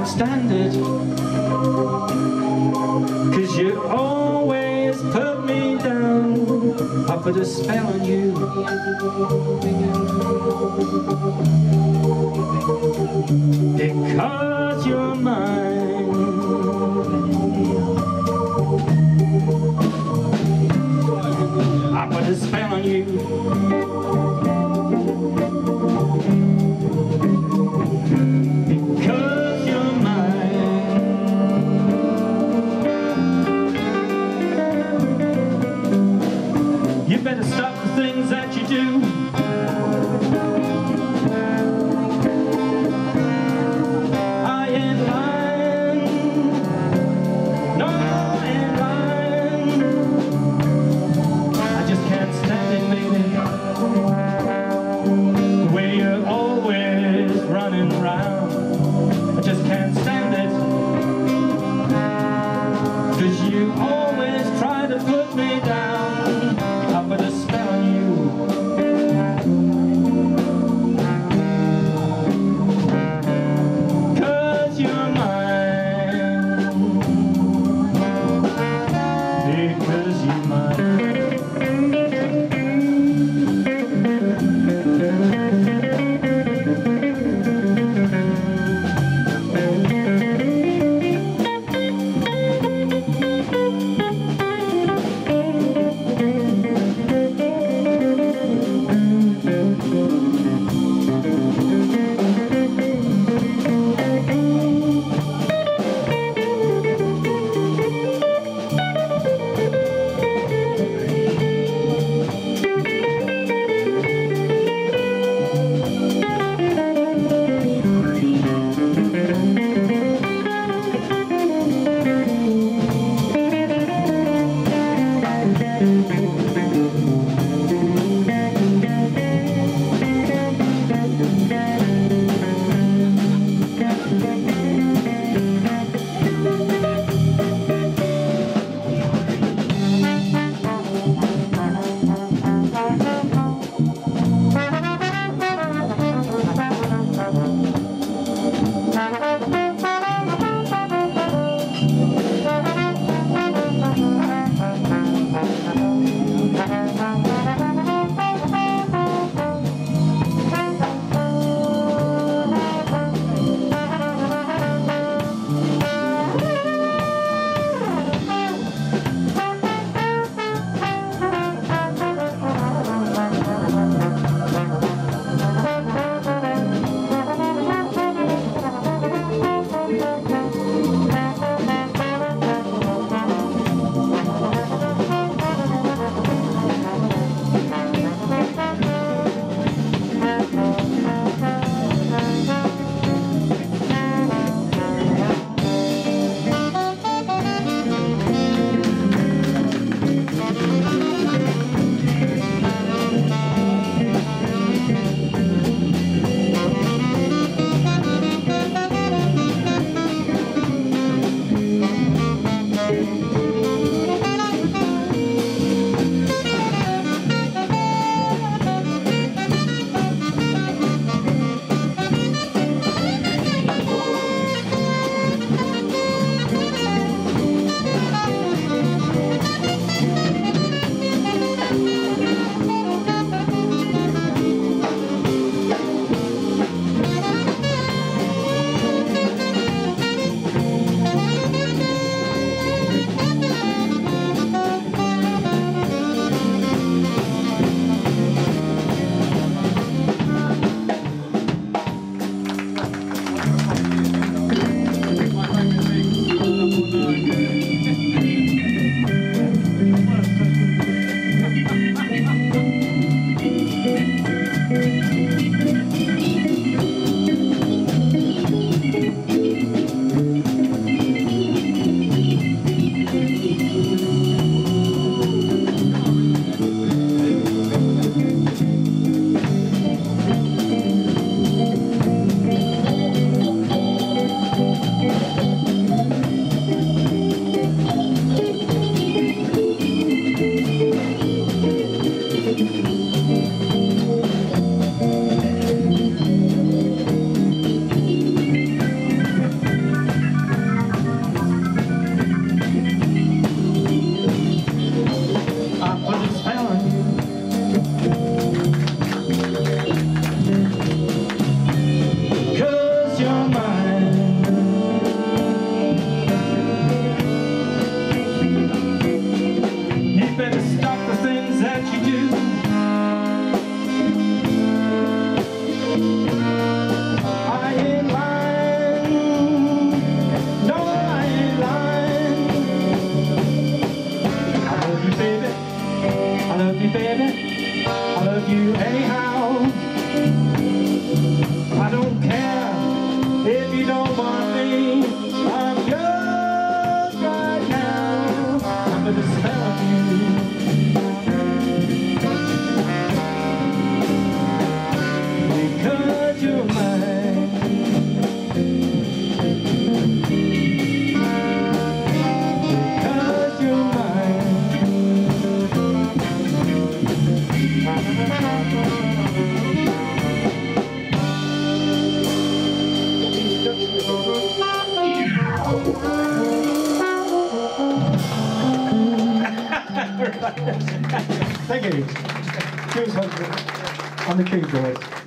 can't stand it, 'cause you always put me down. I put a spell on you, because you're mine. I put a spell on you, because you're mine. You better stop the things that you do. because you're mine. You better stop the things that you do. I ain't lying. No, I ain't lying. I love you, baby. I love you, baby. I love you anyhow. I don't care if you don't want me. I'm yours right now. Under the spell of you. Because you're mine. Because you're mine. Thank you. Jules Hawksford on the keyboard.